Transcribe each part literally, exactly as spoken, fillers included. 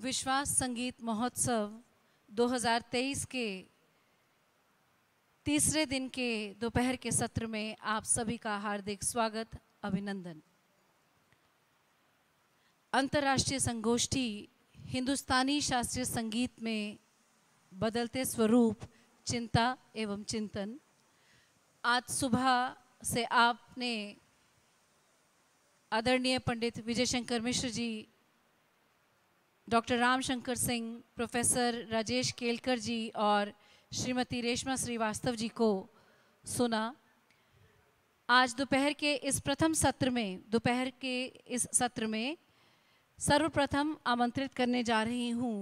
विश्वास संगीत महोत्सव दो हज़ार तेईस के तीसरे दिन के दोपहर के सत्र में आप सभी का हार्दिक स्वागत, अभिनंदन। अंतर्राष्ट्रीय संगोष्ठी हिंदुस्तानी शास्त्रीय संगीत में बदलते स्वरूप, चिंता एवं चिंतन। आज सुबह से आपने आदरणीय पंडित विजय शंकर मिश्र जी, डॉक्टर राम शंकर सिंह, प्रोफेसर राजेश केलकर जी और श्रीमती रेशमा श्रीवास्तव जी को सुना। आज दोपहर के इस प्रथम सत्र में दोपहर के इस सत्र में सर्वप्रथम आमंत्रित करने जा रही हूँ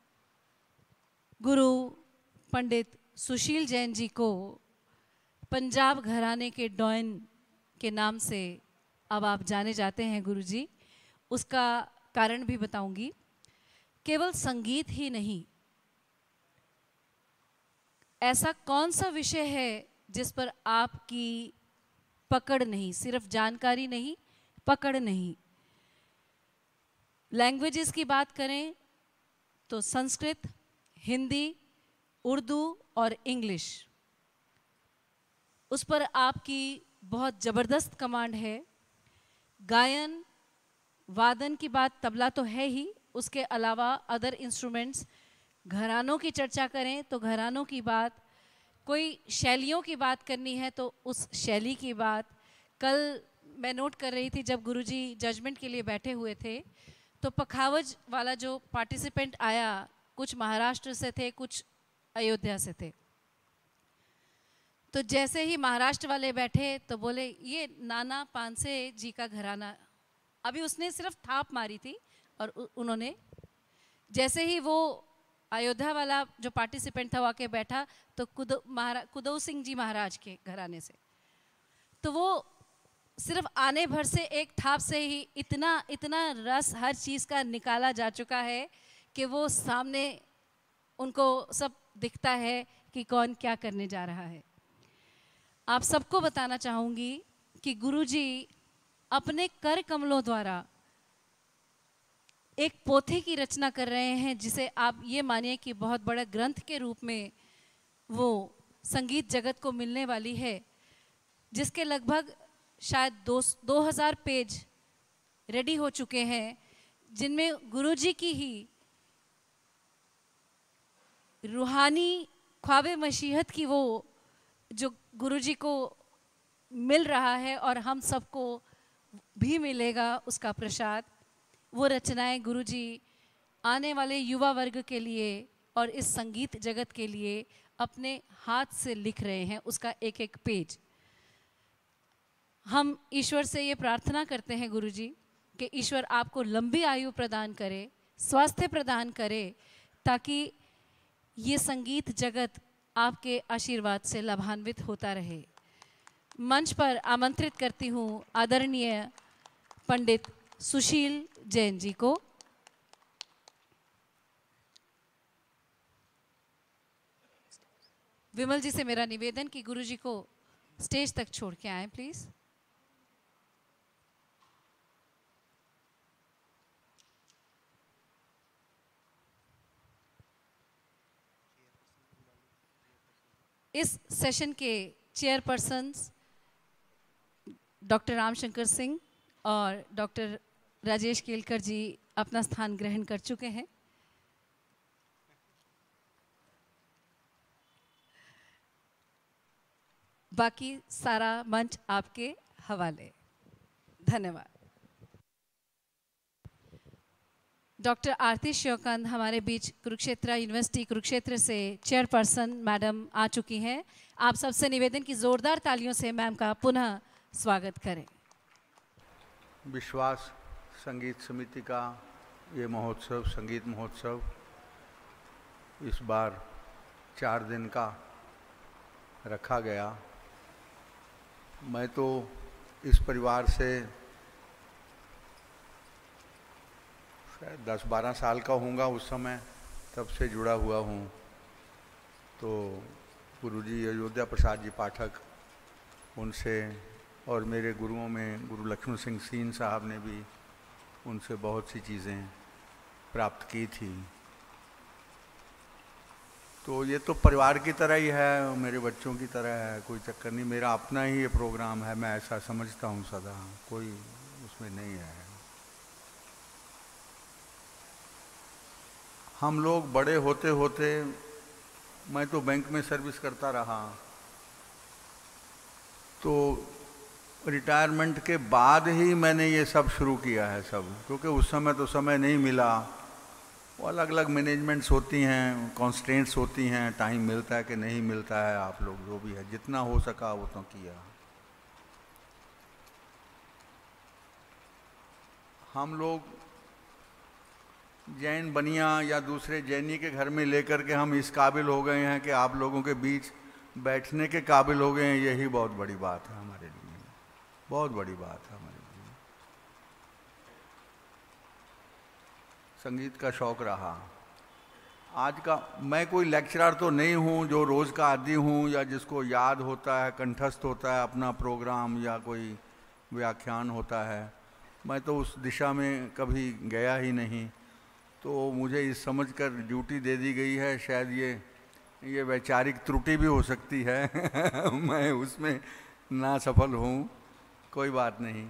गुरु पंडित सुशील जैन जी को। पंजाब घराने के डॉयन के नाम से अब आप जाने जाते हैं गुरु जी। उसका कारण भी बताऊंगी। केवल संगीत ही नहीं, ऐसा कौन सा विषय है जिस पर आपकी पकड़ नहीं, सिर्फ जानकारी नहीं, पकड़ नहीं। लैंग्वेजेस की बात करें तो संस्कृत, हिंदी, उर्दू और इंग्लिश, उस पर आपकी बहुत ज़बरदस्त कमांड है। गायन वादन की बात, तबला तो है ही, उसके अलावा अदर इंस्ट्रूमेंट्स। घरानों की चर्चा करें तो घरानों की बात, कोई शैलियों की बात करनी है तो उस शैली की बात। कल मैं नोट कर रही थी जब गुरुजी जजमेंट के लिए बैठे हुए थे तो पखावज वाला जो पार्टिसिपेंट आया, कुछ महाराष्ट्र से थे, कुछ अयोध्या से थे। तो जैसे ही महाराष्ट्र वाले बैठे तो बोले ये नाना पानसे जी का घराना। अभी उसने सिर्फ थाप मारी थी और उन्होंने, जैसे ही वो अयोध्या वाला जो पार्टिसिपेंट था वो आके बैठा तो कुदो महारा कुदो सिंह जी महाराज के घराने से, तो वो सिर्फ आने भर से एक थाप से ही इतना इतना रस हर चीज़ का निकाला जा चुका है कि वो सामने उनको सब दिखता है कि कौन क्या करने जा रहा है। आप सबको बताना चाहूँगी कि गुरुजी अपने कर कमलों द्वारा एक पोथी की रचना कर रहे हैं जिसे आप ये मानिए कि बहुत बड़ा ग्रंथ के रूप में वो संगीत जगत को मिलने वाली है, जिसके लगभग शायद दो दो हज़ार पेज रेडी हो चुके हैं, जिनमें गुरुजी की ही रूहानी ख्वाबे मशीहत की वो जो गुरुजी को मिल रहा है और हम सबको भी मिलेगा उसका प्रसाद, वो रचनाएं गुरुजी आने वाले युवा वर्ग के लिए और इस संगीत जगत के लिए अपने हाथ से लिख रहे हैं, उसका एक एक पेज। हम ईश्वर से ये प्रार्थना करते हैं गुरुजी कि ईश्वर आपको लंबी आयु प्रदान करे, स्वास्थ्य प्रदान करे, ताकि ये संगीत जगत आपके आशीर्वाद से लाभान्वित होता रहे। मंच पर आमंत्रित करती हूँ आदरणीय पंडित सुशील जैन जी को। विमल जी से मेरा निवेदन कि गुरुजी को स्टेज तक छोड़ के आए प्लीज। इस सेशन के चेयरपर्सन डॉक्टर रामशंकर सिंह और डॉक्टर राजेश केलकर जी अपना स्थान ग्रहण कर चुके हैं। बाकी सारा मंच आपके हवाले। धन्यवाद। डॉक्टर आरती शिवकांत हमारे बीच कुरुक्षेत्र यूनिवर्सिटी कुरुक्षेत्र से चेयरपर्सन मैडम आ चुकी हैं। आप सबसे निवेदन की जोरदार तालियों से मैम का पुनः स्वागत करें। विश्वास संगीत समिति का ये महोत्सव, संगीत महोत्सव, इस बार चार दिन का रखा गया। मैं तो इस परिवार से शायद दस बारह साल का होऊंगा, उस समय तब से जुड़ा हुआ हूँ। तो गुरुजी अयोध्या प्रसाद जी पाठक, उनसे और मेरे गुरुओं में गुरु लक्ष्मण सिंह सीन साहब ने भी उनसे बहुत सी चीज़ें प्राप्त की थी। तो ये तो परिवार की तरह ही है, मेरे बच्चों की तरह है, कोई चक्कर नहीं, मेरा अपना ही ये प्रोग्राम है, मैं ऐसा समझता हूँ सदा, कोई उसमें नहीं है। हम लोग बड़े होते होते, मैं तो बैंक में सर्विस करता रहा, तो रिटायरमेंट के बाद ही मैंने ये सब शुरू किया है सब, क्योंकि उस समय तो समय नहीं मिला, वो अलग अलग मैनेजमेंट्स होती हैं, कॉन्स्ट्रेंट्स होती हैं, टाइम मिलता है कि नहीं मिलता है, आप लोग जो भी है जितना हो सका वो तो किया। हम लोग जैन बनिया या दूसरे जैनी के घर में लेकर के हम इस काबिल हो गए हैं कि आप लोगों के बीच बैठने के काबिल हो गए हैं, यही बहुत बड़ी बात है हमारे लिए, बहुत बड़ी बात है हमारे लिए। संगीत का शौक़ रहा। आज का मैं कोई लेक्चरर तो नहीं हूँ जो रोज़ का आदी हूँ या जिसको याद होता है, कंठस्थ होता है अपना प्रोग्राम या कोई व्याख्यान होता है, मैं तो उस दिशा में कभी गया ही नहीं। तो मुझे इस समझकर ड्यूटी दे दी गई है, शायद ये ये वैचारिक त्रुटि भी हो सकती है मैं उसमें ना सफल हूँ, कोई बात नहीं।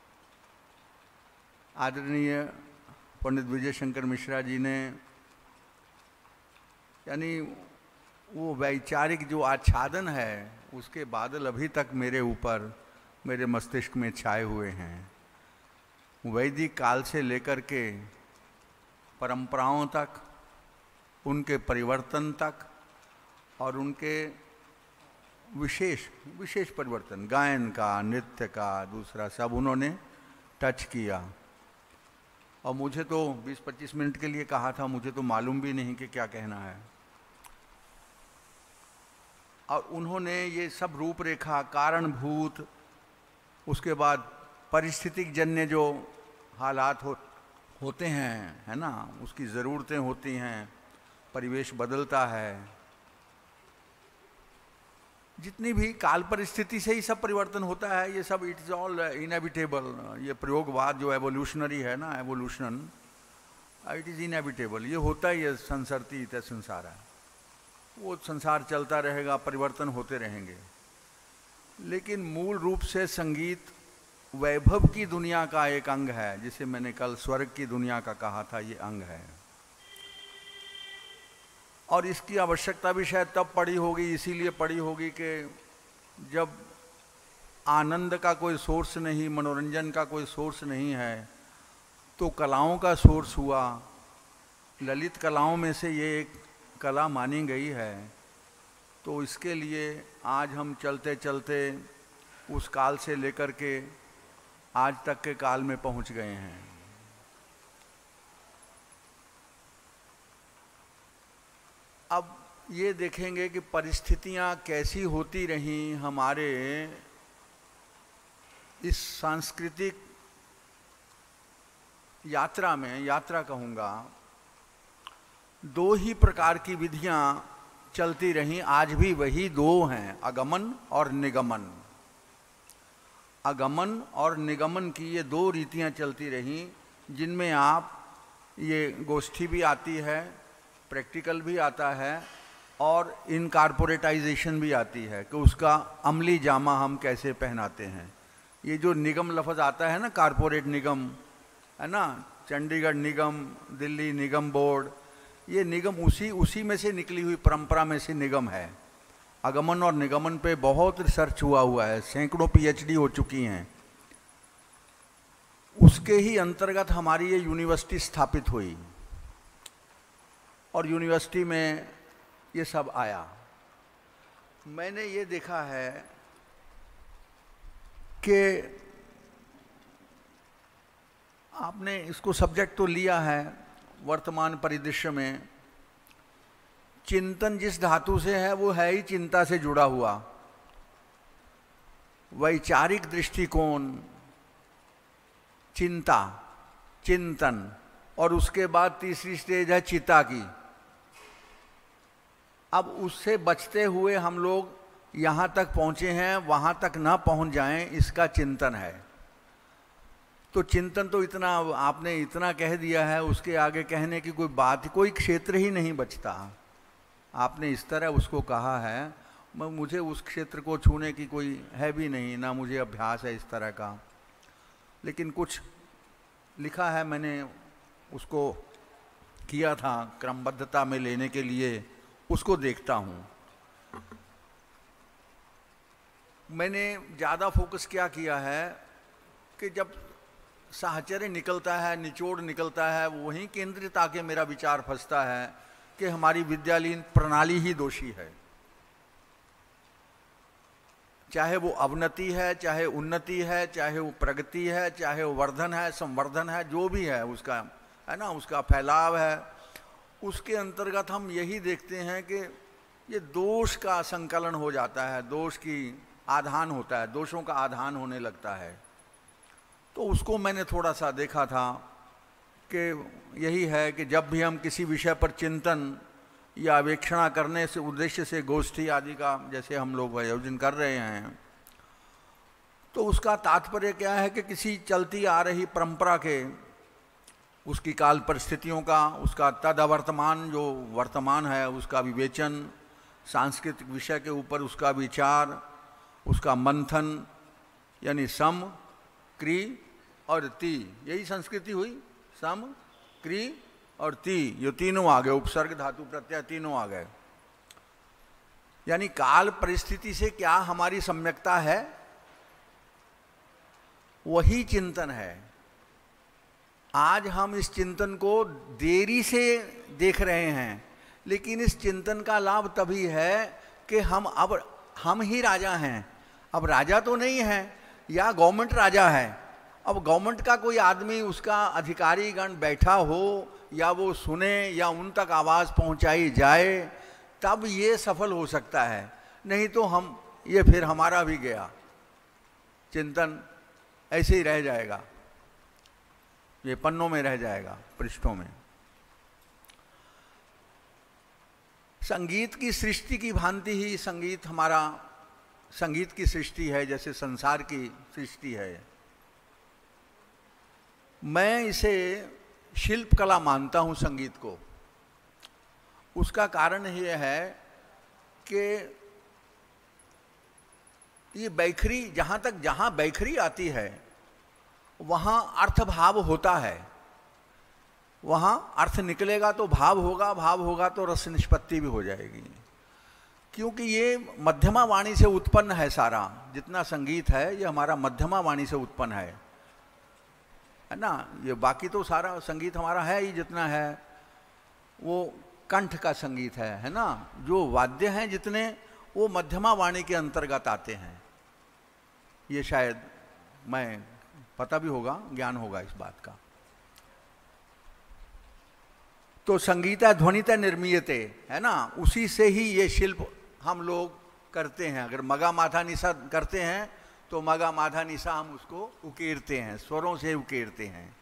आदरणीय पंडित विजय शंकर मिश्रा जी ने, यानी वो वैचारिक जो आच्छादन है उसके बादल अभी तक मेरे ऊपर, मेरे मस्तिष्क में छाए हुए हैं। वैदिक काल से लेकर के परंपराओं तक, उनके परिवर्तन तक और उनके विशेष विशेष परिवर्तन, गायन का, नृत्य का, दूसरा सब उन्होंने टच किया। और मुझे तो बीस पच्चीस मिनट के लिए कहा था, मुझे तो मालूम भी नहीं कि क्या कहना है। और उन्होंने ये सब रूपरेखा, कारणभूत, उसके बाद परिस्थितिक जन्य जो हालात हो होते हैं, है ना, उसकी ज़रूरतें होती हैं, परिवेश बदलता है, जितनी भी काल परिस्थिति से ही सब परिवर्तन होता है, ये सब इट इज़ ऑल इनएविटेबल। ये प्रयोगवाद जो एवोल्यूशनरी है ना, एवोल्यूशन, इट इज़ इनएविटेबल, ये होता ही है, संसरती है संसार है, वो संसार चलता रहेगा, परिवर्तन होते रहेंगे। लेकिन मूल रूप से संगीत वैभव की दुनिया का एक अंग है, जिसे मैंने कल स्वर्ग की दुनिया का कहा था, ये अंग है। और इसकी आवश्यकता भी शायद तब पड़ी होगी, इसीलिए पड़ी होगी कि जब आनंद का कोई सोर्स नहीं, मनोरंजन का कोई सोर्स नहीं है, तो कलाओं का सोर्स हुआ। ललित कलाओं में से ये एक कला मानी गई है। तो इसके लिए आज हम चलते चलते उस काल से लेकर के आज तक के काल में पहुंच गए हैं। अब ये देखेंगे कि परिस्थितियां कैसी होती रहीं हमारे इस सांस्कृतिक यात्रा में। यात्रा कहूँगा, दो ही प्रकार की विधियां चलती रहीं, आज भी वही दो हैं, आगमन और निगमन। आगमन और निगमन की ये दो रीतियां चलती रहीं, जिनमें आप ये गोष्ठी भी आती है, प्रैक्टिकल भी आता है और इनकॉर्पोरेटाइजेशन भी आती है कि उसका अमली जामा हम कैसे पहनाते हैं। ये जो निगम लफ्ज़ आता है ना, कॉरपोरेट निगम, है ना, चंडीगढ़ निगम, दिल्ली निगम बोर्ड, ये निगम उसी उसी में से निकली हुई परंपरा में से निगम है। आगमन और निगमन पे बहुत रिसर्च हुआ हुआ है, सैकड़ों पीएचडी हो चुकी हैं। उसके ही अंतर्गत हमारी ये यूनिवर्सिटी स्थापित हुई और यूनिवर्सिटी में ये सब आया। मैंने ये देखा है कि आपने इसको सब्जेक्ट तो लिया है, वर्तमान परिदृश्य में चिंतन जिस धातु से है वो है ही चिंता से जुड़ा हुआ। वैचारिक दृष्टिकोण, चिंता, चिंतन, और उसके बाद तीसरी स्टेज है चिता की। अब उससे बचते हुए हम लोग यहाँ तक पहुँचे हैं, वहाँ तक ना पहुँच जाएं, इसका चिंतन है। तो चिंतन तो इतना आपने इतना कह दिया है, उसके आगे कहने की कोई बात, कोई क्षेत्र ही नहीं बचता। आपने इस तरह उसको कहा है, मुझे उस क्षेत्र को छूने की कोई है भी नहीं, ना मुझे अभ्यास है इस तरह का। लेकिन कुछ लिखा है मैंने, उसको किया था क्रमबद्धता में लेने के लिए, उसको देखता हूँ। मैंने ज़्यादा फोकस क्या किया है कि जब साहचर्य निकलता है, निचोड़ निकलता है, वहीं केंद्रित आके मेरा विचार फंसता है कि हमारी विद्यालयीन प्रणाली ही दोषी है। चाहे वो अवनति है, चाहे उन्नति है, चाहे वो प्रगति है, चाहे वो वर्धन है, संवर्धन है, जो भी है उसका, है ना, उसका फैलाव है, उसके अंतर्गत हम यही देखते हैं कि ये दोष का संकलन हो जाता है, दोष की आधान होता है, दोषों का आधान होने लगता है। तो उसको मैंने थोड़ा सा देखा था कि यही है कि जब भी हम किसी विषय पर चिंतन या अवेक्षणा करने से उद्देश्य से गोष्ठी आदि का जैसे हम लोग आयोजन कर रहे हैं, तो उसका तात्पर्य क्या है कि किसी चलती आ रही परंपरा के, उसकी काल परिस्थितियों का, उसका तदवर्तमान जो वर्तमान है उसका विवेचन, सांस्कृतिक विषय के ऊपर उसका विचार, उसका मंथन, यानी सम, क्रि और ति, यही संस्कृति हुई, सम, क्रि और ति, ये तीनों आ गए, उपसर्ग धातु प्रत्यय तीनों आ गए। यानी काल परिस्थिति से क्या हमारी सम्यकता है, वही चिंतन है। आज हम इस चिंतन को देरी से देख रहे हैं, लेकिन इस चिंतन का लाभ तभी है कि हम अब हम ही राजा हैं। अब राजा तो नहीं है, या गवर्नमेंट राजा है। अब गवर्नमेंट का कोई आदमी, उसका अधिकारी गण बैठा हो, या वो सुने या उन तक आवाज़ पहुंचाई जाए, तब ये सफल हो सकता है। नहीं तो हम ये फिर हमारा भी गया, चिंतन ऐसे ही रह जाएगा, ये पन्नों में रह जाएगा, पृष्ठों में। संगीत की सृष्टि की भांति ही संगीत हमारा, संगीत की सृष्टि है जैसे संसार की सृष्टि है। मैं इसे शिल्प कला मानता हूँ संगीत को। उसका कारण ये है कि ये बैखरी, जहाँ तक जहाँ बैखरी आती है वहाँ अर्थ भाव होता है, वहाँ अर्थ निकलेगा तो भाव होगा, भाव होगा तो रस निष्पत्ति भी हो जाएगी। क्योंकि ये मध्यमा वाणी से उत्पन्न है, सारा जितना संगीत है ये हमारा मध्यमा वाणी से उत्पन्न है, है ना। ये बाकी तो सारा संगीत हमारा है ही, जितना है वो कंठ का संगीत है, है ना। जो वाद्य हैं जितने, वो मध्यमा वाणी के अंतर्गत आते हैं। ये शायद मैं पता भी होगा, ज्ञान होगा इस बात का। तो संगीता ध्वनिता निर्मीयते, है ना, उसी से ही ये शिल्प हम लोग करते हैं। अगर मगा माधा निशा करते हैं तो मगा माधा निशा हम उसको उकेरते हैं, स्वरों से उकेरते हैं।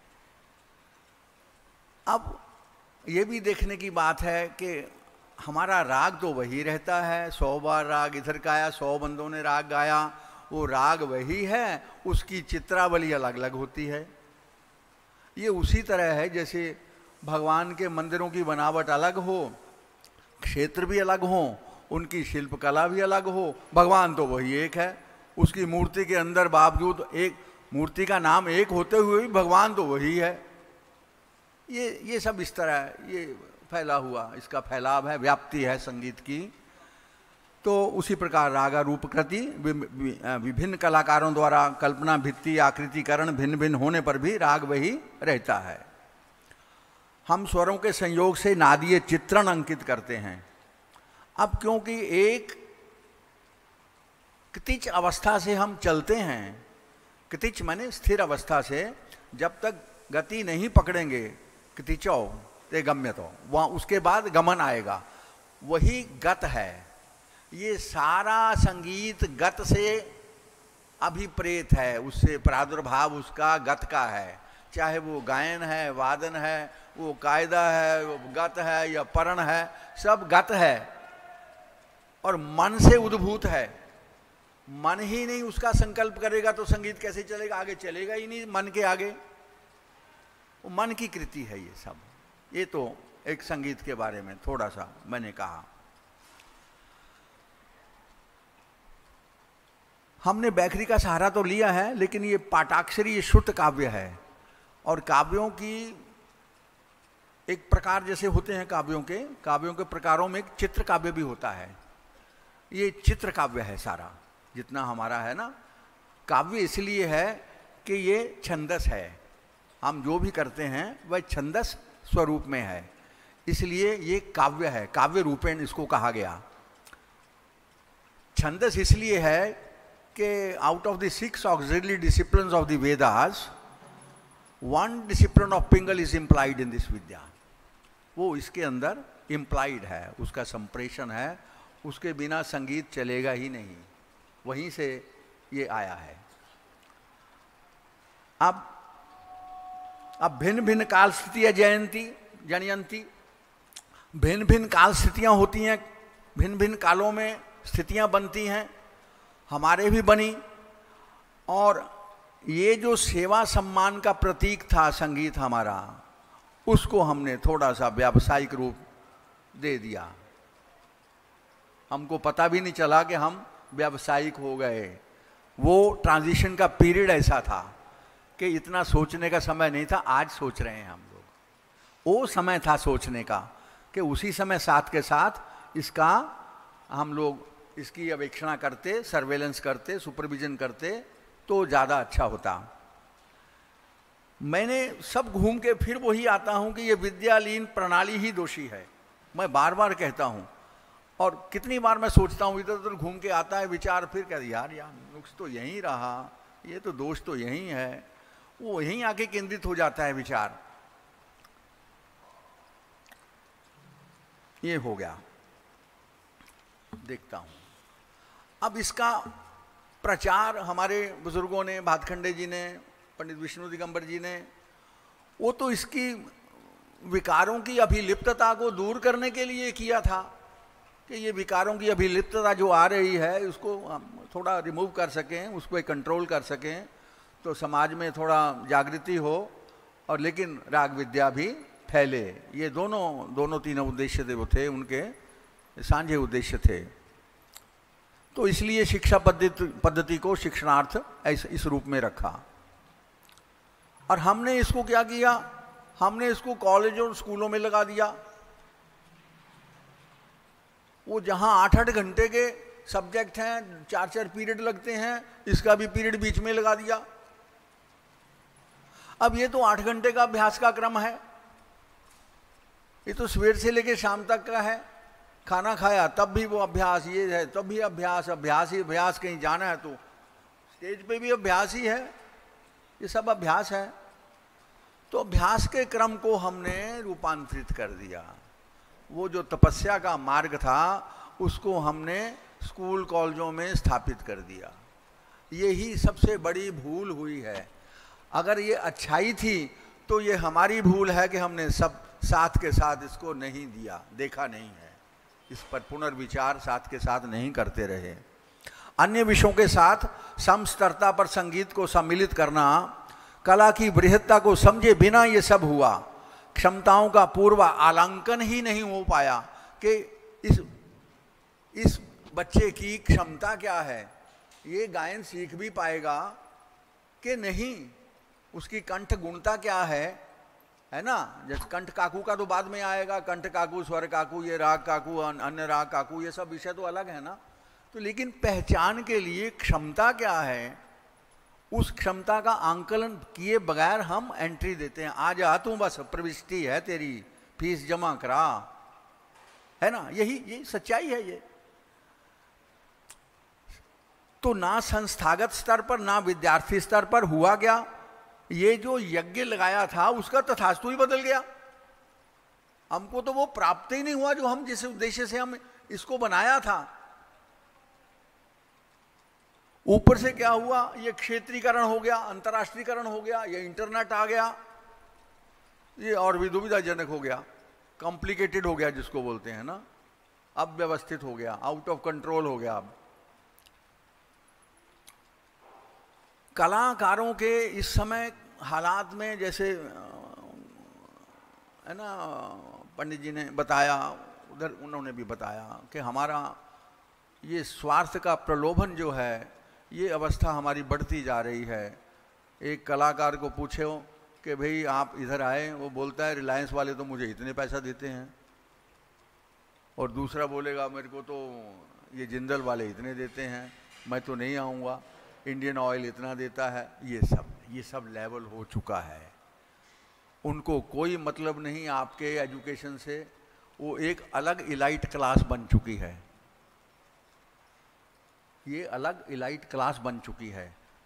अब ये भी देखने की बात है कि हमारा राग तो वही रहता है। सौ बार राग इधर गाया, सौ बंदों ने राग गाया, वो राग वही है, उसकी चित्रावली अलग अलग होती है। ये उसी तरह है जैसे भगवान के मंदिरों की बनावट अलग हो, क्षेत्र भी अलग हो, उनकी शिल्प कला भी अलग हो, भगवान तो वही एक है। उसकी मूर्ति के अंदर बावजूद एक मूर्ति का नाम एक होते हुए भी भगवान तो वही है। ये ये सब इस तरह ये फैला हुआ, इसका फैलाव है, व्याप्ति है संगीत की। तो उसी प्रकार रागा रूप कृति विभिन्न कलाकारों द्वारा कल्पना, भित्ति, आकृतिकरण भिन्न भिन्न होने पर भी राग वही रहता है। हम स्वरों के संयोग से नादीय चित्रण अंकित करते हैं। अब क्योंकि एक कृतिच अवस्था से हम चलते हैं, कृतिच माने स्थिर अवस्था से, जब तक गति नहीं पकड़ेंगे कृतिचौ ते गम्यतो, वहाँ उसके बाद गमन आएगा, वही गत है। ये सारा संगीत गत से अभिप्रेत है, उससे प्रादुर्भाव उसका गत का है। चाहे वो गायन है, वादन है, वो कायदा है, वो गत है या परण है, सब गत है और मन से उद्भूत है। मन ही नहीं उसका संकल्प करेगा तो संगीत कैसे चलेगा, आगे चलेगा ही नहीं मन के आगे। वो मन की कृति है ये सब। ये तो एक संगीत के बारे में थोड़ा सा मैंने कहा। हमने बैखरी का सहारा तो लिया है, लेकिन ये पाठाक्षरी, ये शुद्ध काव्य है। और काव्यों की एक प्रकार जैसे होते हैं काव्यों के, काव्यों के प्रकारों में एक चित्र काव्य भी होता है। ये चित्र काव्य है सारा जितना हमारा है ना। काव्य इसलिए है कि ये छंदस है, हम जो भी करते हैं वह छंदस स्वरूप में है, इसलिए ये काव्य है। काव्य रूपेण इसको कहा गया। छंदस इसलिए है कि out of the six auxiliary disciplines of the Vedas, one discipline of Pingala is implied in this vidya. वो इसके अंदर इम्प्लाइड है, उसका संप्रेषण है, उसके बिना संगीत चलेगा ही नहीं। वहीं से ये आया है। अब अब भिन्न भिन्न काल स्थितियां जयंती जनयंती, भिन्न भिन्न काल स्थितियां होती हैं, भिन्न भिन्न कालों में स्थितियां बनती हैं, हमारे भी बनी। और ये जो सेवा सम्मान का प्रतीक था संगीत हमारा, उसको हमने थोड़ा सा व्यावसायिक रूप दे दिया। हमको पता भी नहीं चला कि हम व्यावसायिक हो गए। वो ट्रांजिशन का पीरियड ऐसा था कि इतना सोचने का समय नहीं था। आज सोच रहे हैं हम लोग, वो समय था सोचने का कि उसी समय साथ के साथ इसका हम लोग इसकी अवेक्षणा करते, सर्वेलेंस करते, सुपरविजन करते तो ज़्यादा अच्छा होता। मैंने सब घूम के फिर वही आता हूँ कि ये विद्यालीन प्रणाली ही दोषी है। मैं बार बार कहता हूँ, और कितनी बार मैं सोचता हूँ, इधर उधर घूम के आता है विचार, फिर कहते यार यार नुक्स तो यहीं रहा, ये तो दोष तो यहीं है। वो यहीं आके केंद्रित हो जाता है विचार। ये हो गया, देखता हूँ। अब इसका प्रचार हमारे बुजुर्गों ने, भातखंडे जी ने, पंडित विष्णु दिगंबर जी ने, वो तो इसकी विकारों की अभिलिप्तता को दूर करने के लिए किया था कि ये विकारों की अभिलिप्तता जो आ रही है उसको हम थोड़ा रिमूव कर सकें, उसको कंट्रोल कर सकें, तो समाज में थोड़ा जागृति हो और लेकिन राग विद्या भी फैले। ये दोनों दोनों तीनों उद्देश्य थे, वो थे उनके सांझे उद्देश्य थे। तो इसलिए शिक्षा पद्धति पद्धति को शिक्षणार्थ ऐसे इस रूप में रखा। और हमने इसको क्या किया, हमने इसको कॉलेजों और स्कूलों में लगा दिया। वो जहां आठ आठ घंटे के सब्जेक्ट हैं, चार चार पीरियड लगते हैं, इसका भी पीरियड बीच में लगा दिया। अब ये तो आठ घंटे का अभ्यास का क्रम है, ये तो सवेर से लेकर शाम तक का है। खाना खाया तब भी वो अभ्यास, ये है तब भी अभ्यास, अभ्यास ही अभ्यास। कहीं जाना है तो स्टेज पे भी अभ्यास ही है, ये सब अभ्यास है। तो अभ्यास के क्रम को हमने रूपांतरित कर दिया। वो जो तपस्या का मार्ग था उसको हमने स्कूल कॉलेजों में स्थापित कर दिया। यही सबसे बड़ी भूल हुई है। अगर ये अच्छाई थी तो ये हमारी भूल है कि हमने सब साथ के साथ इसको नहीं दिया, देखा नहीं है, इस पर पुनर्विचार साथ के साथ नहीं करते रहे। अन्य विषयों के साथ समस्तरता पर संगीत को सम्मिलित करना, कला की बृहत्ता को समझे बिना ये सब हुआ। क्षमताओं का पूर्व आलांकन ही नहीं हो पाया कि इस इस बच्चे की क्षमता क्या है, ये गायन सीख भी पाएगा कि नहीं, उसकी कंठ गुणता क्या है, है ना। जैसे कंठ काकू का तो बाद में आएगा, कंठ काकू, स्वर काकू, ये राग काकू, अन्य राग काकू, ये सब विषय तो अलग है ना। तो लेकिन पहचान के लिए क्षमता क्या है, उस क्षमता का आंकलन किए बगैर हम एंट्री देते हैं। आ जा तू, बस प्रविष्टि है तेरी, फीस जमा करा, है ना। यही यही सच्चाई है ये। तो ना संस्थागत स्तर पर ना विद्यार्थी स्तर पर हुआ क्या, ये जो यज्ञ लगाया था उसका तथास्तु ही बदल गया। हमको तो वो प्राप्त ही नहीं हुआ जो हम जिस उद्देश्य से हम इसको बनाया था। ऊपर से क्या हुआ, ये क्षेत्रीकरण हो गया, अंतर्राष्ट्रीयकरण हो गया, ये इंटरनेट आ गया, ये और भी दुविधाजनक हो गया, कॉम्प्लिकेटेड हो गया जिसको बोलते हैं ना, अब व्यवस्थित हो गया, आउट ऑफ कंट्रोल हो गया। अब कलाकारों के इस समय हालात में, जैसे है ना, पंडित जी ने बताया, उधर उन्होंने भी बताया कि हमारा ये स्वार्थ का प्रलोभन जो है, ये अवस्था हमारी बढ़ती जा रही है। एक कलाकार को पूछो कि भाई आप इधर आए, वो बोलता है रिलायंस वाले तो मुझे इतने पैसा देते हैं, और दूसरा बोलेगा मेरे को तो ये जिंदल वाले इतने देते हैं, मैं तो नहीं आऊँगा, इंडियन ऑयल इतना देता है। ये सब ये सब लेवल हो चुका है। उनको कोई मतलब नहीं आपके एजुकेशन से, वो एक अलग इलाइट क्लास बन चुकी है, ये अलग इलाइट क्लास बन चुकी है।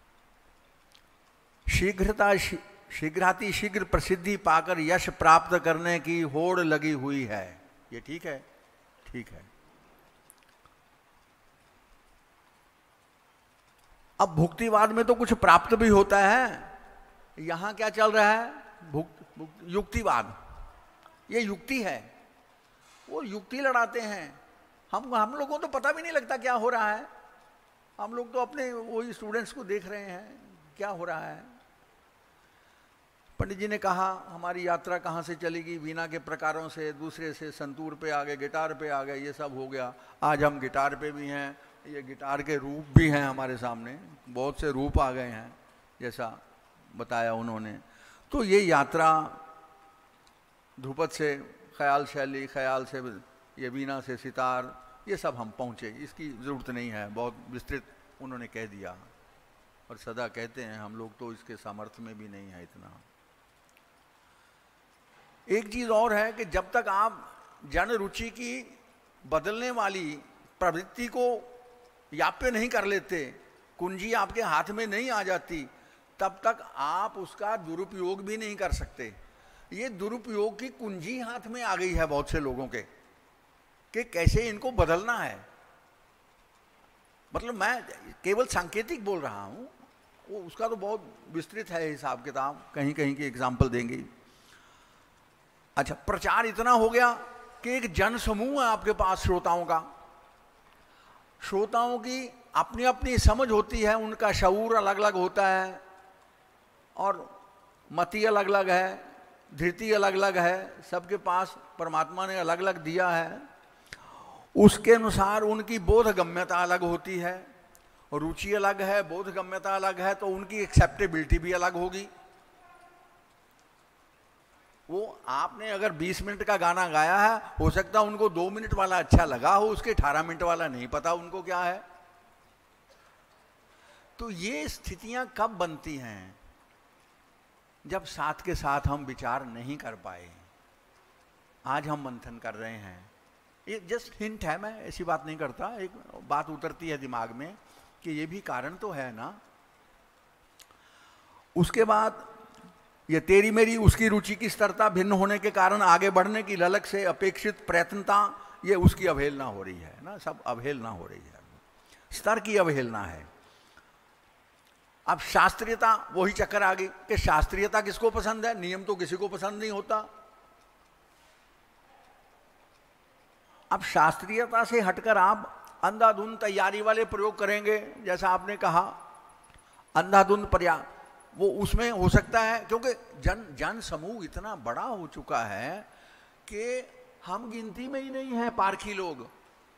शीघ्रता शीघ्राति शीघ्र प्रसिद्धि पाकर यश प्राप्त करने की होड़ लगी हुई है। ये ठीक है, ठीक है। अब भुक्तिवाद में तो कुछ प्राप्त भी होता है, यहां क्या चल रहा है, भुक्त युक्तिवाद। ये युक्ति है, वो युक्ति लड़ाते हैं। हम हम लोगों को तो पता भी नहीं लगता क्या हो रहा है, हम लोग तो अपने वही स्टूडेंट्स को देख रहे हैं क्या हो रहा है। पंडित जी ने कहा हमारी यात्रा कहाँ से चलेगी, वीणा के प्रकारों से, दूसरे से संतूर पे आ गए, गिटार पे आ गए, ये सब हो गया। आज हम गिटार पे भी हैं, ये गिटार के रूप भी हैं हमारे सामने, बहुत से रूप आ गए हैं जैसा बताया उन्होंने। तो ये यात्रा ध्रुपद से ख्याल शैली, ख्याल से ये वीणा से सितार, ये सब हम पहुँचे, इसकी ज़रूरत नहीं है, बहुत विस्तृत उन्होंने कह दिया। और सदा कहते हैं हम लोग तो इसके सामर्थ्य में भी नहीं है इतना। एक चीज़ और है कि जब तक आप जन रुचि की बदलने वाली प्रवृत्ति को याप्य नहीं कर लेते, कुंजी आपके हाथ में नहीं आ जाती, तब तक आप उसका दुरुपयोग भी नहीं कर सकते। ये दुरुपयोग की कुंजी हाथ में आ गई है बहुत से लोगों के, कि कैसे इनको बदलना है। मतलब मैं केवल सांकेतिक बोल रहा हूँ, वो उसका तो बहुत विस्तृत है हिसाब किताब, कहीं कहीं की एग्जाम्पल देंगे। अच्छा, प्रचार इतना हो गया कि एक जन समूह है आपके पास श्रोताओं का, श्रोताओं की अपनी अपनी समझ होती है, उनका शऊर अलग अलग होता है, और मति अलग अलग है, धृति अलग अलग है, सबके पास परमात्मा ने अलग अलग दिया है। उसके अनुसार उनकी बोधगम्यता अलग होती है, और रुचि अलग है, बोधगम्यता अलग है, तो उनकी एक्सेप्टेबिलिटी भी अलग होगी। वो आपने अगर बीस मिनट का गाना गाया है, हो सकता है उनको दो मिनट वाला अच्छा लगा हो, उसके अठारह मिनट वाला नहीं पता उनको क्या है। तो ये स्थितियां कब बनती हैं, जब साथ के साथ हम विचार नहीं कर पाए। आज हम मंथन कर रहे हैं, ये जस्ट हिंट है, मैं ऐसी बात नहीं करता, एक बात उतरती है दिमाग में कि ये भी कारण तो है ना। उसके बाद ये तेरी मेरी उसकी रुचि की स्तरता भिन्न होने के कारण आगे बढ़ने की ललक से अपेक्षित प्रयत्नता, ये उसकी अवहेलना हो रही है ना, सब अवहेलना हो रही है, स्तर की अवहेलना है। अब शास्त्रीयता, वही चक्कर आ गई कि शास्त्रीयता किसको पसंद है, नियम तो किसी को पसंद नहीं होता। अब शास्त्रीयता से हटकर आप अंधाधुंध तैयारी वाले प्रयोग करेंगे, जैसा आपने कहा अंधाधुंध पर्या, वो उसमें हो सकता है, क्योंकि जन जन समूह इतना बड़ा हो चुका है कि हम गिनती में ही नहीं है पारखी लोग,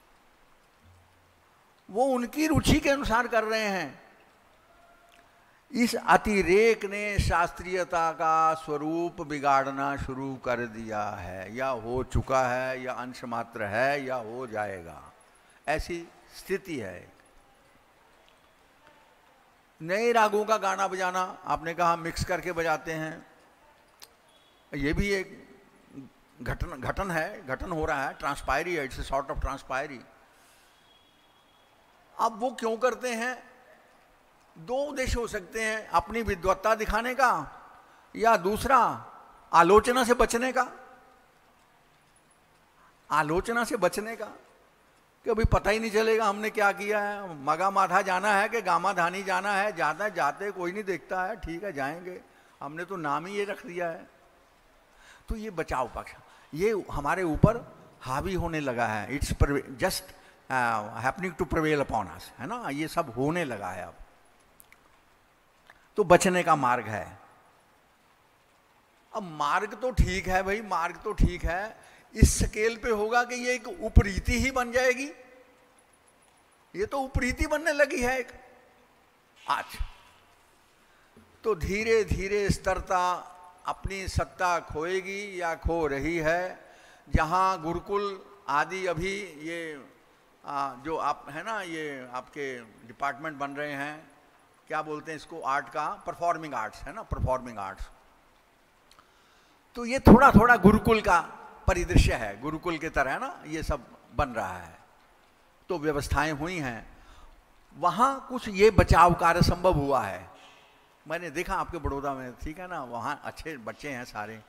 वो उनकी रुचि के अनुसार कर रहे हैं। इस अतिरेक ने शास्त्रीयता का स्वरूप बिगाड़ना शुरू कर दिया है, या हो चुका है, या अंश मात्र है, या हो जाएगा, ऐसी स्थिति है। नए रागों का गाना बजाना, आपने कहा मिक्स करके बजाते हैं, ये भी एक घटन घटन है, घटन हो रहा है, ट्रांसपायरी है, it's a sort of transpire. अब वो क्यों करते हैं, दो उद्देश्य हो सकते हैं, अपनी विद्वत्ता दिखाने का, या दूसरा आलोचना से बचने का। आलोचना से बचने का कि अभी पता ही नहीं चलेगा हमने क्या किया है, मगा माधा जाना है कि गामा धानी जाना है, जाते जाते कोई नहीं देखता है, ठीक है जाएंगे, हमने तो नाम ही ये रख दिया है। तो ये बचाव पक्ष ये हमारे ऊपर हावी होने लगा है, it's just happening to prevail upon us, है ना, ये सब होने लगा है अब। तो बचने का मार्ग है। अब मार्ग तो ठीक है भाई, मार्ग तो ठीक है, इस स्केल पे होगा कि ये एक उपरीति ही बन जाएगी? ये तो उपरीति बनने लगी है एक आज। तो धीरे धीरे स्तरता अपनी सत्ता खोएगी या खो रही है। जहाँ गुरुकुल आदि अभी ये आ, जो आप है ना, ये आपके डिपार्टमेंट बन रहे हैं, क्या बोलते हैं इसको, आर्ट का, परफॉर्मिंग आर्ट्स है ना, परफॉर्मिंग आर्ट्स। तो ये थोड़ा थोड़ा गुरुकुल का परिदृश्य है, गुरुकुल की तरह है ना, ये सब बन रहा है। तो व्यवस्थाएं हुई हैं, वहाँ कुछ ये बचाव कार्य संभव हुआ है। मैंने देखा आपके बड़ौदा में, ठीक है ना, वहाँ अच्छे बच्चे हैं सारे।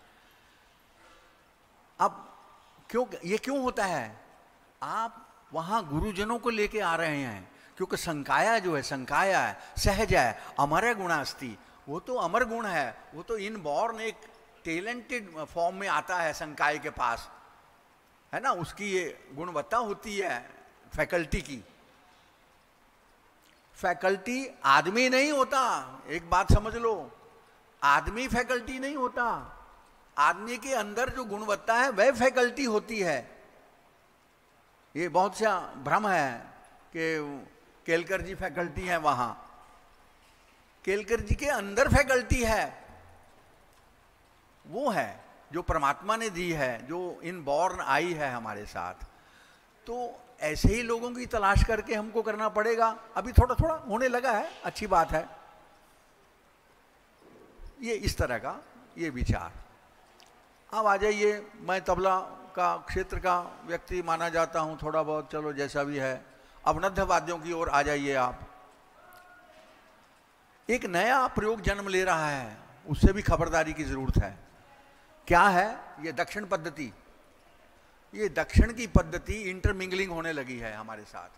अब क्यों ये क्यों होता है? आप वहाँ गुरुजनों को लेके आ रहे हैं, क्योंकि संकाया जो है, संकाया है, सहज है, अमर गुणास्ति, वो तो अमर गुण है, वो तो इनबॉर्न एक टैलेंटेड फॉर्म में आता है संकाय के पास, है ना, उसकी ये गुणवत्ता होती है फैकल्टी की। फैकल्टी आदमी नहीं होता, एक बात समझ लो, आदमी फैकल्टी नहीं होता, आदमी के अंदर जो गुणवत्ता है वह फैकल्टी होती है। ये बहुत सा भ्रम है कि केलकर जी फैकल्टी है, वहां केलकर जी के अंदर फैकल्टी है, वो है जो परमात्मा ने दी है, जो इनबॉर्न आई है हमारे साथ। तो ऐसे ही लोगों की तलाश करके हमको करना पड़ेगा। अभी थोड़ा थोड़ा होने लगा है, अच्छी बात है। ये इस तरह का ये विचार। अब आ जाइए, मैं तबला का क्षेत्र का व्यक्ति माना जाता हूं थोड़ा बहुत, चलो जैसा भी है। अवनद्ध वाद्यों की ओर आ जाइए आप। एक नया प्रयोग जन्म ले रहा है, उससे भी खबरदारी की जरूरत है। क्या है? ये दक्षिण पद्धति। ये दक्षिण की पद्धति इंटरमिंगलिंग होने लगी है हमारे साथ।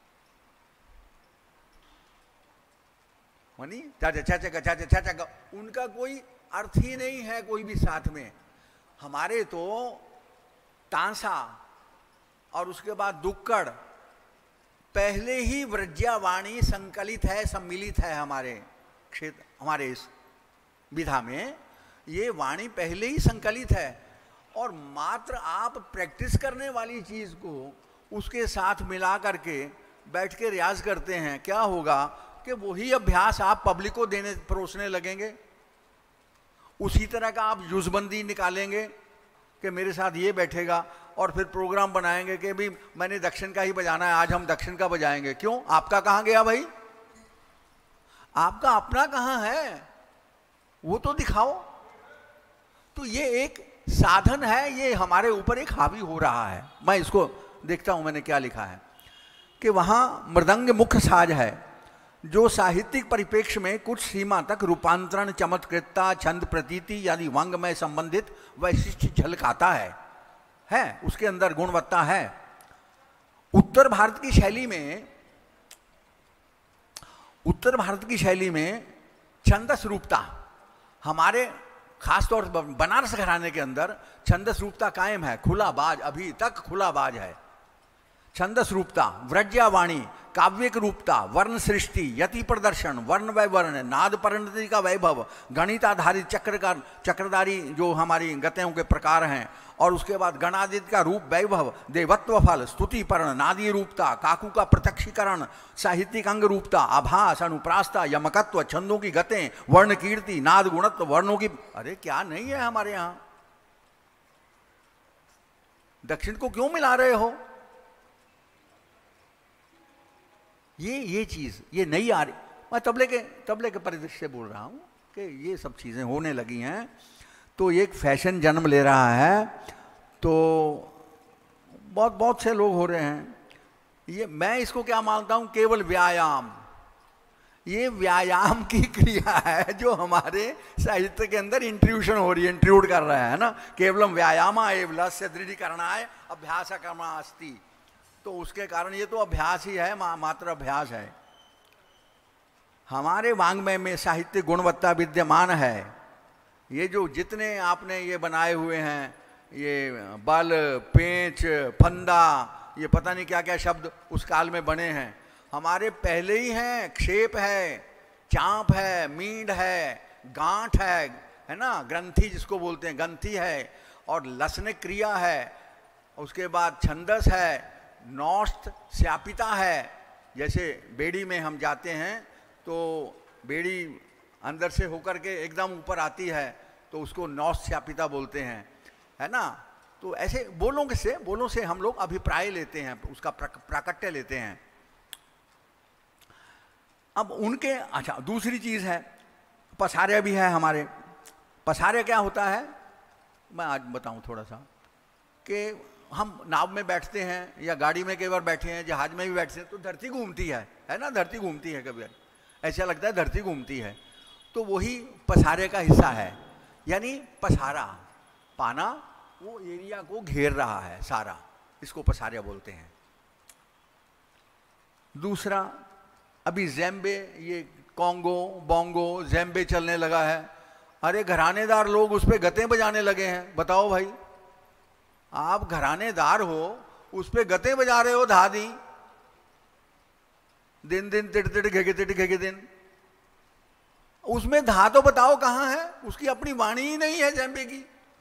मनी चाचा चाचा का चाचा चाचा का, उनका कोई अर्थ ही नहीं है कोई भी साथ में। हमारे तो तांसा और उसके बाद दुक्कड़ पहले ही व्रज्यावाणी संकलित है, सम्मिलित है हमारे क्षेत्र, हमारे इस विधा में ये वाणी पहले ही संकलित है। और मात्र आप प्रैक्टिस करने वाली चीज को उसके साथ मिला करके बैठ के रियाज करते हैं, क्या होगा कि वही अभ्यास आप पब्लिक को देने परोसने लगेंगे। उसी तरह का आप जुजबंदी निकालेंगे कि मेरे साथ ये बैठेगा, और फिर प्रोग्राम बनाएंगे कि भी मैंने दक्षिण का ही बजाना है, आज हम दक्षिण का बजाएंगे। क्यों? आपका कहाँ गया भाई? आपका अपना कहाँ है? वो तो दिखाओ। तो ये एक साधन है, ये हमारे ऊपर एक हावी हो रहा है। मैं इसको देखता हूं, मैंने क्या लिखा है कि वहां मृदंग मुख्य साज है जो साहित्यिक परिप्रेक्ष्य में कुछ सीमा तक रूपांतरण, चमत्कृतता, छंद प्रतीति यानी वंग में संबंधित वैशिष्ट झलकाता है है उसके अंदर गुणवत्ता है। उत्तर भारत की शैली में उत्तर भारत की शैली में छंदस रूपता, हमारे खासतौर पर बनारस घराने के अंदर छंदस रूपता कायम है, खुला बाज, अभी तक खुला बाज है। छंदस रूपता, व्रज्यावाणी, काव्यिक रूपता, वर्ण सृष्टि, यति प्रदर्शन, वर्ण वैवर्ण, नाद परिणति का वैभव, गणित आधारित चक्र का चक्रधारी जो हमारी गतों के प्रकार हैं, और उसके बाद गणादित का रूप वैभव, देवत्व फल, स्तुति पर्ण, नादी रूपता, काकू का प्रत्यक्षीकरण, साहित्यिक अंग रूपता, आभास, अनुप्रास्ता, यमकत्व, छंदों की गतें, वर्ण कीर्ति, नाद गुणत्व, वर्णों की, अरे क्या नहीं है हमारे यहां? दक्षिण को क्यों मिला रहे हो? ये ये चीज ये नहीं आ रही। मैं तबले के तबले के परिदृश्य से बोल रहा हूं कि ये सब चीजें होने लगी हैं, तो एक फैशन जन्म ले रहा है। तो बहुत बहुत से लोग हो रहे हैं। ये मैं इसको क्या मानता हूं? केवल व्यायाम। ये व्यायाम की क्रिया है जो हमारे साहित्य के अंदर इंट्रूशन हो रही है, इंट्रूड कर रहा है ना। केवलम व्यायाम एव लस्य दृढ़ीकरणाय अभ्यास कर्मा अस्ति। तो उसके कारण ये तो अभ्यास ही है, मा, मात्र अभ्यास है। हमारे वांग्मय में साहित्य गुणवत्ता विद्यमान है। ये जो जितने आपने ये बनाए हुए हैं, ये बल, पेंच, फंदा, ये पता नहीं क्या क्या शब्द उस काल में बने हैं, हमारे पहले ही हैं। क्षेप है, चांप है, मींड है, गांठ है, है ना, ग्रंथि जिसको बोलते हैं, ग्रंथि है, और लसने क्रिया है, उसके बाद छंदस है, नौष्ठ श्यापिता है। जैसे बेड़ी में हम जाते हैं तो बेड़ी अंदर से होकर के एकदम ऊपर आती है तो उसको नौष्ठ श्यापिता बोलते हैं, है ना। तो ऐसे बोलों से बोलों से हम लोग अभिप्राय लेते हैं, उसका प्राकट्य लेते हैं। अब उनके, अच्छा दूसरी चीज है पसारे भी है हमारे। पसारे क्या होता है मैं आज बताऊं थोड़ा सा, कि हम नाव में बैठते हैं या गाड़ी में कई बार बैठे हैं, जहाज में भी बैठते हैं तो धरती घूमती है, है ना, धरती घूमती है, कभी ऐसा लगता है धरती घूमती है, तो वही पसारे का हिस्सा है। यानी पसारा पाना वो एरिया को घेर रहा है सारा, इसको पसारे बोलते हैं। दूसरा, अभी ज़ैम्बे, ये कॉन्गो बोंगो ज़ैम्बे चलने लगा है। अरे घरानेदार लोग उस पर गतें बजाने लगे हैं। बताओ भाई, आप घरानेदार हो उस पर गतें बजा रहे हो, धादी दिन दिन तिट तिट घेगे तिट घेगे दिन, उसमें धा तो बताओ कहां है, उसकी अपनी वाणी ही नहीं है ज़ैम्बे की।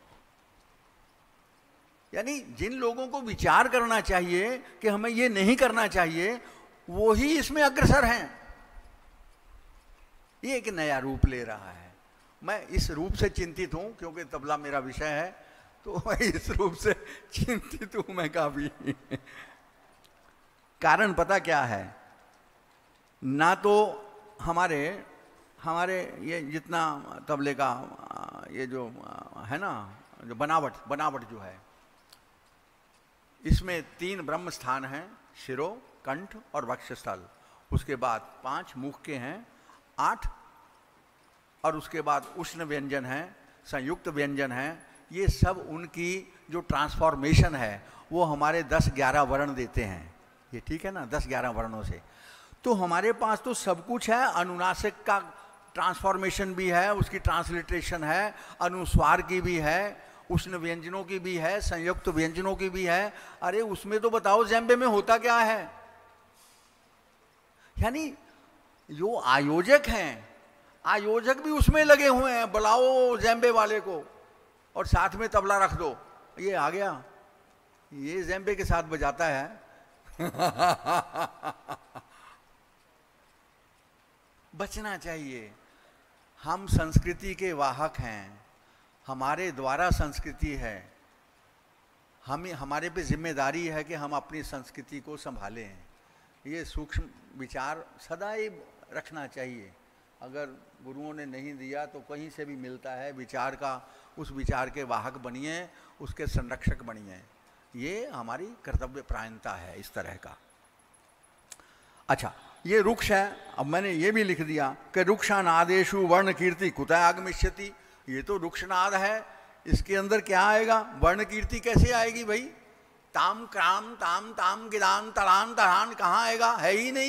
यानी जिन लोगों को विचार करना चाहिए कि हमें ये नहीं करना चाहिए, वो ही इसमें अग्रसर हैं। ये एक नया रूप ले रहा है। मैं इस रूप से चिंतित हूं क्योंकि तबला मेरा विषय है, तो मैं इस रूप से चिंतित हूं मैं काफी। कारण पता क्या है, ना तो हमारे हमारे ये जितना तबले का ये जो है ना, जो बनावट बनावट जो है, इसमें तीन ब्रह्म स्थान हैं, शिरो, कंठ और वक्षस्थल। उसके बाद पांच मुख के हैं, आठ, और उसके बाद उष्ण व्यंजन है, संयुक्त व्यंजन है। ये सब उनकी जो ट्रांसफॉर्मेशन है वो हमारे दस ग्यारह वर्ण देते हैं। ये ठीक है ना, दस ग्यारह वर्णों से। तो हमारे पास तो सब कुछ है, अनुनासिक का ट्रांसफॉर्मेशन भी है, उसकी ट्रांसलिट्रेशन है, अनुस्वार की भी है, उष्ण व्यंजनों की भी है, संयुक्त व्यंजनों की भी है। अरे उसमें तो बताओ ज़ैम्बे में होता क्या है। यानी जो आयोजक हैं, आयोजक भी उसमें लगे हुए हैं, बुलाओ ज़ैम्बे वाले को और साथ में तबला रख दो, ये आ गया, ये ज़ैम्बे के साथ बजाता है। बचना चाहिए। हम संस्कृति के वाहक हैं, हमारे द्वारा संस्कृति है, हम हमारे पे जिम्मेदारी है कि हम अपनी संस्कृति को संभालें। ये सूक्ष्म विचार सदा ही रखना चाहिए। अगर गुरुओं ने नहीं दिया तो कहीं से भी मिलता है विचार का, उस विचार के वाहक बनिए, उसके संरक्षक बनिए। ये हमारी कर्तव्य प्रायणता है इस तरह का। अच्छा, ये रुक्ष है। अब मैंने ये भी लिख दिया कि रुक्षानादेशु वर्ण कीर्ति कुतः आगमिष्यति। ये तो रुक्षनाद है, इसके अंदर क्या आएगा, वर्ण कीर्ति कैसे आएगी भाई। ताम क्राम ताम ताम गिदान तड़ान तड़ान कहाँ आएगा, है ही नहीं।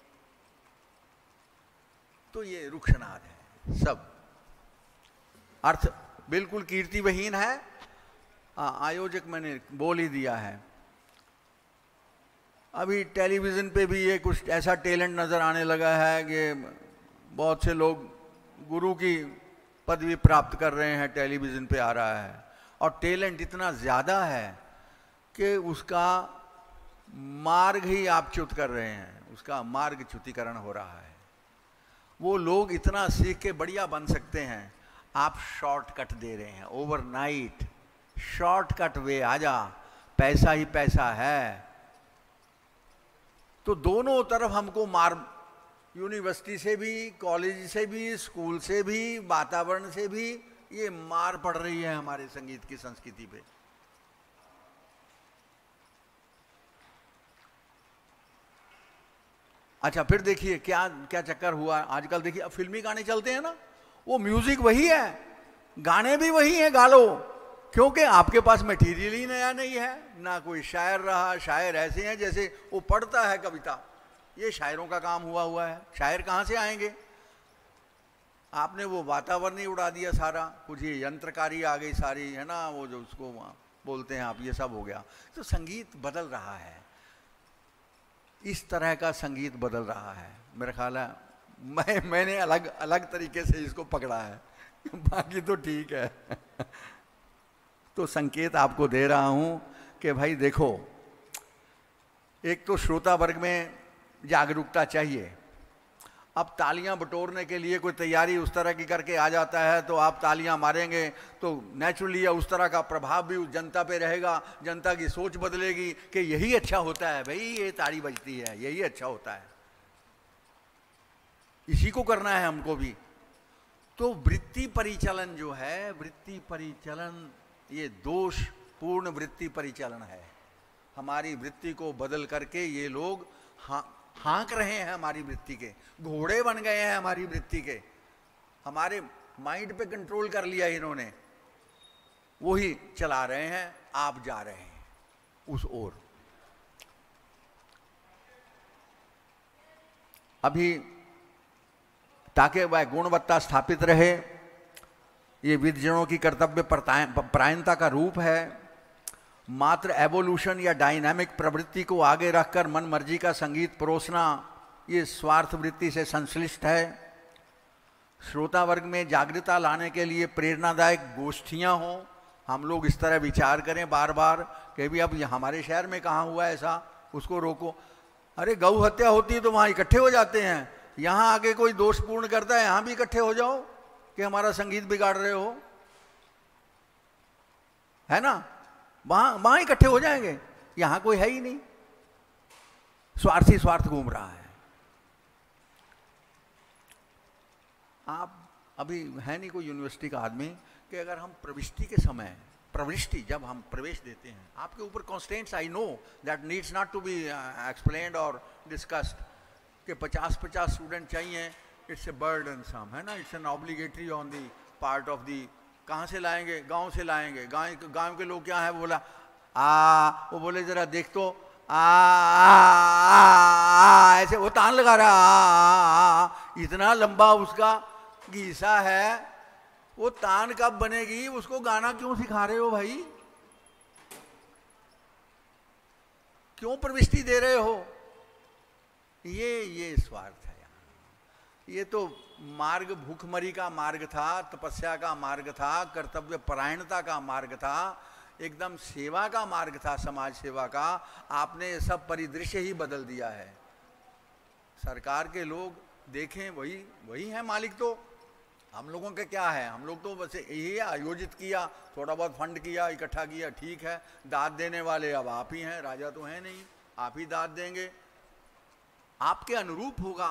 तो ये रुक्षनाद है सब, अर्थ बिल्कुल कीर्तिवहीन है। आ, आयोजक मैंने बोल ही दिया है। अभी टेलीविज़न पे भी ये कुछ ऐसा टैलेंट नज़र आने लगा है कि बहुत से लोग गुरु की पदवी प्राप्त कर रहे हैं, टेलीविज़न पे आ रहा है, और टैलेंट इतना ज़्यादा है कि उसका मार्ग ही आप च्युत कर रहे हैं, उसका मार्ग च्युतिकरण हो रहा है। वो लोग इतना सीख के बढ़िया बन सकते हैं, आप शॉर्टकट दे रहे हैं, ओवरनाइट शॉर्टकट वे, आजा पैसा ही पैसा है। तो दोनों तरफ हमको मार, यूनिवर्सिटी से भी, कॉलेज से भी, स्कूल से भी, वातावरण से भी ये मार पड़ रही है हमारे संगीत की संस्कृति पे। अच्छा, फिर देखिए क्या क्या चक्कर हुआ आजकल। देखिए अब फिल्मी गाने चलते हैं ना, वो म्यूजिक वही है, गाने भी वही हैं, गा लो, क्योंकि आपके पास मटेरियल ही नया नहीं है। ना कोई शायर रहा, शायर ऐसे हैं जैसे वो पढ़ता है कविता, ये शायरों का काम हुआ हुआ है। शायर कहाँ से आएंगे। आपने वो वातावरण ही उड़ा दिया सारा, कुछ ये यंत्रकारी आ गई सारी, है ना, वो जो उसको बोलते हैं आप, ये सब हो गया। तो संगीत बदल रहा है, इस तरह का संगीत बदल रहा है। मेरा ख्याल है मैं मैंने अलग अलग तरीके से इसको पकड़ा है, बाकी तो ठीक है। तो संकेत आपको दे रहा हूं कि भाई देखो, एक तो श्रोता वर्ग में जागरूकता चाहिए। अब तालियां बटोरने के लिए कोई तैयारी उस तरह की करके आ जाता है तो आप तालियां मारेंगे तो नेचुरली उस तरह का प्रभाव भी उस जनता पे रहेगा, जनता की सोच बदलेगी कि यही अच्छा होता है भाई, ये ताली बजती है, यही अच्छा होता है, इसी को करना है हमको भी। तो वृत्ति परिचलन जो है, वृत्ति परिचलन ये दोष पूर्ण वृत्ति परिचलन है। हमारी वृत्ति को बदल करके ये लोग हाँ हाँक रहे हैं, हमारी वृत्ति के घोड़े बन गए हैं, हमारी वृत्ति के, हमारे माइंड पे कंट्रोल कर लिया इन्होंने, वही चला रहे हैं, आप जा रहे हैं उस ओर। अभी ताकि वह गुणवत्ता स्थापित रहे, ये विद्यजनों की कर्तव्य परायणता का रूप है। मात्र एवोल्यूशन या डायनामिक प्रवृत्ति को आगे रखकर मन मर्जी का संगीत परोसना ये स्वार्थ वृत्ति से संश्लिष्ट है। श्रोता वर्ग में जागृता लाने के लिए प्रेरणादायक गोष्ठियां हों, हम लोग इस तरह विचार करें बार बार कि भी अब हमारे शहर में कहाँ हुआ ऐसा, उसको रोको। अरे गौ हत्या होती है तो वहाँ इकट्ठे हो जाते हैं, यहाँ आके कोई दोषपूर्ण करता है यहाँ भी इकट्ठे हो जाओ कि हमारा संगीत बिगाड़ रहे हो, है ना, वहां वहां इकट्ठे हो जाएंगे, यहां कोई है ही नहीं, स्वार्थी स्वार्थ घूम रहा है। आप अभी है नहीं कोई यूनिवर्सिटी का आदमी कि अगर हम प्रविष्टि के समय, प्रविष्टि जब हम प्रवेश देते हैं, आपके ऊपर constants I know that needs not to be explained और डिस्कस्ड कि पचास पचास स्टूडेंट चाहिए, इट्स ए बर्डनसम, है ना, it's an obligatory on the part of the. कहाँ से लाएंगे? गांव से लाएंगे। गांव गांव के लोग क्या है, बोला आ, वो बोले जरा देख तो आ, आ, आ, आ ऐसे वो तान लगा रहा, आ, आ, आ, इतना लंबा उसका गीसा है, वो तान कब बनेगी? उसको गाना क्यों सिखा रहे हो भाई? क्यों प्रविष्टि दे रहे हो? ये ये स्वार्थ है यहाँ। ये तो मार्ग भूखमरी का मार्ग था, तपस्या का मार्ग था, कर्तव्य परायणता का मार्ग था, एकदम सेवा का मार्ग था, समाज सेवा का। आपने ये सब परिदृश्य ही बदल दिया है। सरकार के लोग देखें, वही वही है मालिक। तो हम लोगों का क्या है? हम लोग तो बस यही आयोजित किया, थोड़ा बहुत फंड किया, इकट्ठा किया, ठीक है। दाद देने वाले अब आप ही हैं, राजा तो हैं नहीं, आप ही दाद देंगे। आपके अनुरूप होगा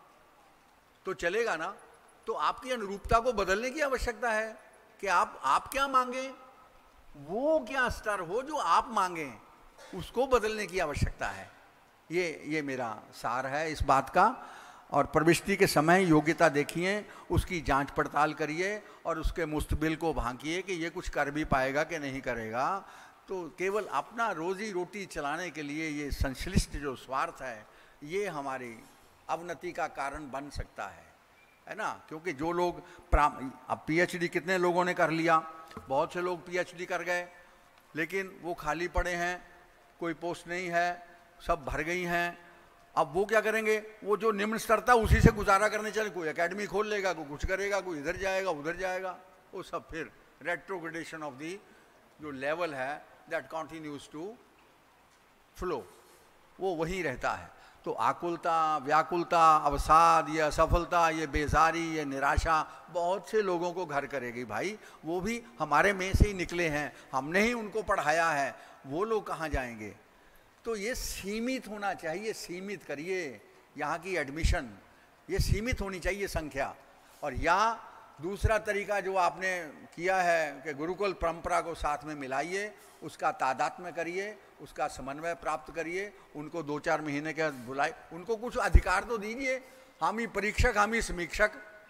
तो चलेगा ना। तो आपकी अनुरूपता को बदलने की आवश्यकता है कि आप आप क्या मांगे, वो क्या स्तर हो जो आप मांगे, उसको बदलने की आवश्यकता है। ये ये मेरा सार है इस बात का। और प्रविष्टि के समय योग्यता देखिए, उसकी जांच पड़ताल करिए और उसके मुस्तबिल को भांकिए कि ये कुछ कर भी पाएगा कि नहीं करेगा। तो केवल अपना रोजी रोटी चलाने के लिए ये संश्लिष्ट जो स्वार्थ है, ये हमारी अवनति का कारण बन सकता है, है ना। क्योंकि जो लोग अब पीएचडी कितने लोगों ने कर लिया, बहुत से लोग पीएचडी कर गए, लेकिन वो खाली पड़े हैं, कोई पोस्ट नहीं है, सब भर गई हैं। अब वो क्या करेंगे? वो जो निम्न स्तर था उसी से गुजारा करने चले। कोई एकेडमी खोल लेगा, कोई कुछ करेगा, कोई इधर जाएगा, उधर जाएगा, वो सब फिर रेट्रोग्रेडेशन ऑफ दी जो लेवल है दैट कंटिन्यूज टू फ्लो, वो वहीं रहता है। तो आकुलता, व्याकुलता, अवसाद, ये असफलता, ये बेजारी, ये निराशा बहुत से लोगों को घर करेगी भाई। वो भी हमारे में से ही निकले हैं, हमने ही उनको पढ़ाया है, वो लोग कहाँ जाएंगे? तो ये सीमित होना चाहिए, सीमित करिए यहाँ की एडमिशन, ये सीमित होनी चाहिए संख्या। और या दूसरा तरीका जो आपने किया है कि गुरुकुल परंपरा को साथ में मिलाइए, उसका तादात्म्य करिए, उसका समन्वय प्राप्त करिए, उनको दो चार महीने के बुलाए, उनको कुछ अधिकार तो दीजिए। हम ही परीक्षक, हम ही समीक्षक,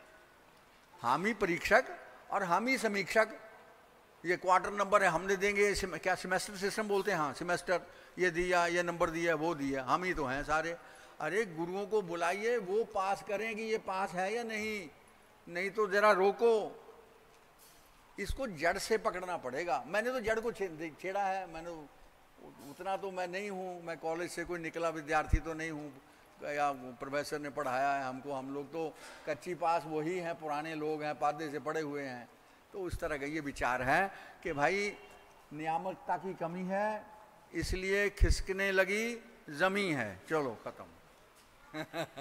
हम ही परीक्षक और हम ही समीक्षक। ये क्वार्टर नंबर है, हमने देंगे, क्या सेमेस्टर सिस्टम बोलते हैं? हाँ, सेमेस्टर, ये दिया, ये नंबर दिया, वो दिया, हम ही तो हैं सारे। अरे गुरुओं को बुलाइए, वो पास करें कि ये पास है या नहीं, नहीं तो जरा रोको, इसको जड़ से पकड़ना पड़ेगा। मैंने तो जड़ को छेड़ा है, मैंने उतना तो मैं नहीं हूँ, मैं कॉलेज से कोई निकला विद्यार्थी तो नहीं हूँ, या प्रोफेसर ने पढ़ाया है हमको, हम लोग तो कच्ची पास वही हैं, पुराने लोग हैं, पादे से पढ़े हुए हैं। तो उस तरह का ये विचार है कि भाई नियामकता की कमी है, इसलिए खिसकने लगी जमी है, चलो खत्म।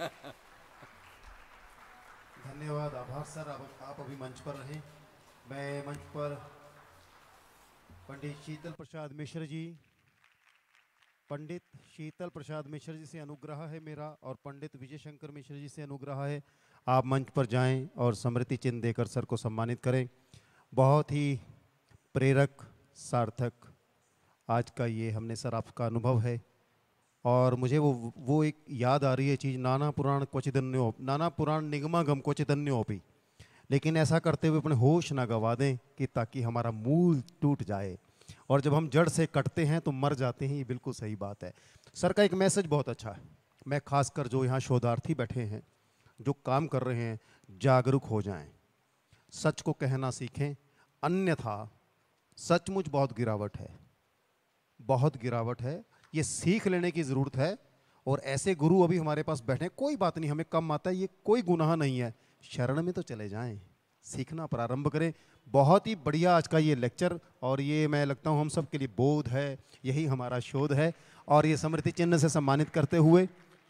धन्यवाद, आभार सर। अब आप अभी मंच पर रहें। मैं मंच पर पंडित शीतल प्रसाद मिश्र जी, पंडित शीतल प्रसाद मिश्र जी से अनुग्रह है मेरा, और पंडित विजय शंकर मिश्र जी से अनुग्रह है, आप मंच पर जाएं और स्मृति चिन्ह देकर सर को सम्मानित करें। बहुत ही प्रेरक, सार्थक आज का ये हमने सर आपका अनुभव है, और मुझे वो वो एक याद आ रही है चीज़, नाना पुराण क्वचिदन्यो नाना पुराण निगमागम क्वचिदन्योपि, लेकिन ऐसा करते हुए अपने होश ना गवा दें कि ताकि हमारा मूल टूट जाए, और जब हम जड़ से कटते हैं तो मर जाते हैं। ये बिल्कुल सही बात है। सर का एक मैसेज बहुत अच्छा है। मैं खासकर जो यहाँ शोधार्थी बैठे हैं, जो काम कर रहे हैं, जागरूक हो जाएं, सच को कहना सीखें, अन्यथा सचमुच बहुत गिरावट है, बहुत गिरावट है। ये सीख लेने की ज़रूरत है, और ऐसे गुरु अभी हमारे पास बैठे हैं। कोई बात नहीं, हमें कम आता है, ये कोई गुनाह नहीं है, शरण में तो चले जाएं, सीखना प्रारंभ करें। बहुत ही बढ़िया आज का ये लेक्चर, और ये मैं लगता हूँ हम सब के लिए बोध है, यही हमारा शोध है। और ये स्मृति चिन्ह से सम्मानित करते हुए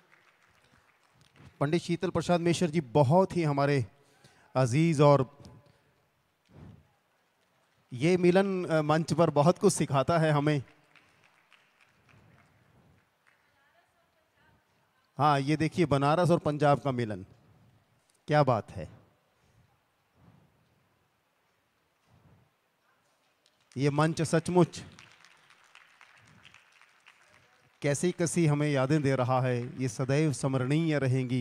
पंडित शीतल प्रसाद मिश्र जी बहुत ही हमारे अजीज, और ये मिलन मंच पर बहुत कुछ सिखाता है हमें। हाँ, ये देखिए बनारस और पंजाब का मिलन, क्या बात है। ये मंच सचमुच कैसी कैसी हमें यादें दे रहा है, ये सदैव स्मरणीय रहेंगी।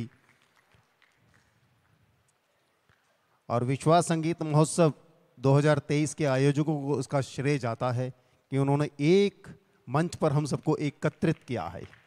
और विश्वास संगीत महोत्सव दो हज़ार तेईस के आयोजकों को उसका श्रेय जाता है कि उन्होंने एक मंच पर हम सबको एकत्रित किया है।